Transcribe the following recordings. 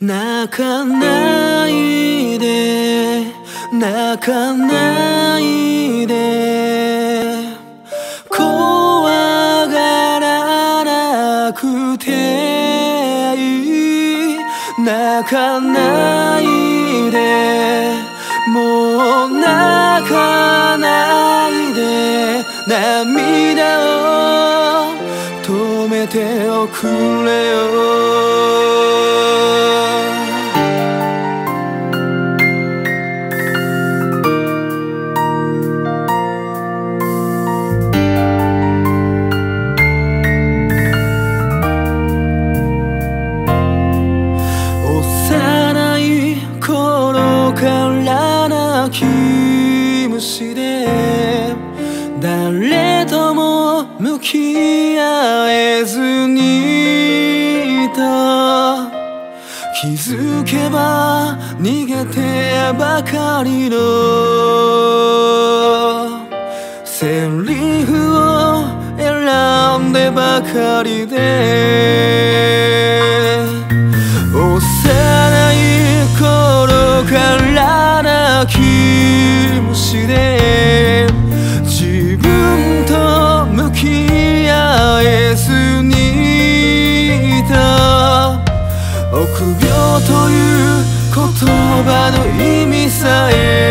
泣かないで泣かないで怖がらなくていい泣かないでもう泣かないで涙を止めておくれよ幼い頃から泣き虫で誰とも向き合えずにいた気づけば逃げてばかりのセリフを選んでばかりで幼い頃から泣き虫で自分と向き合えずにいた臆病という言葉の意味さ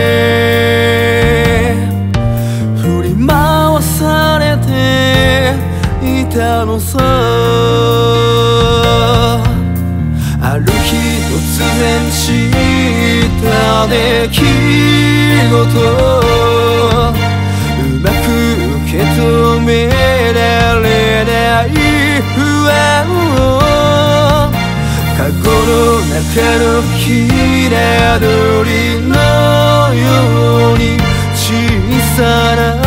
え振り回されていたのさある日突然した出来事うまく受け止められない不安をカゴの中のひな鳥のように小さな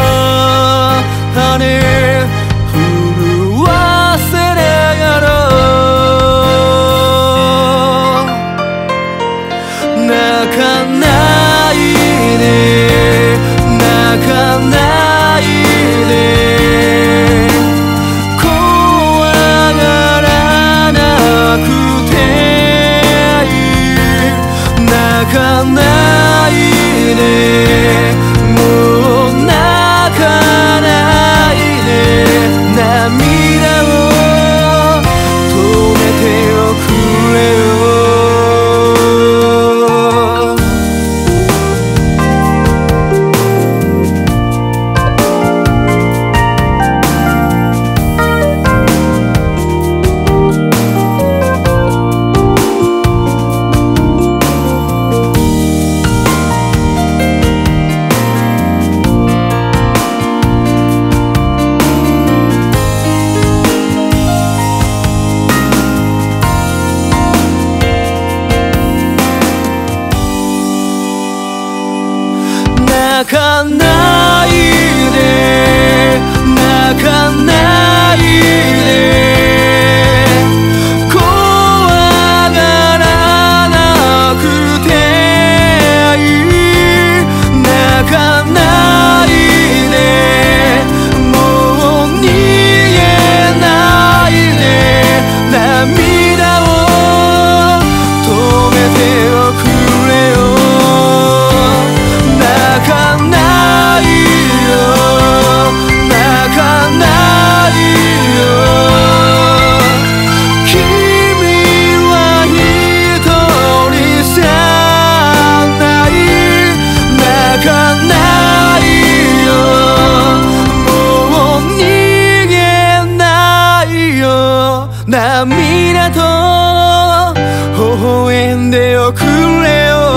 羽震わせながら泣かないで泣かないで怖がらなくていい泣かないでもう泣かないで涙を止めておくれよ泣かないで泣かないで怖がらなくていい泣かないでもう逃げないで涙を止めておくれよ泣かないよ泣かないよ君は一人じゃない泣かないよもう逃げないよ涙と微笑んでおくれよ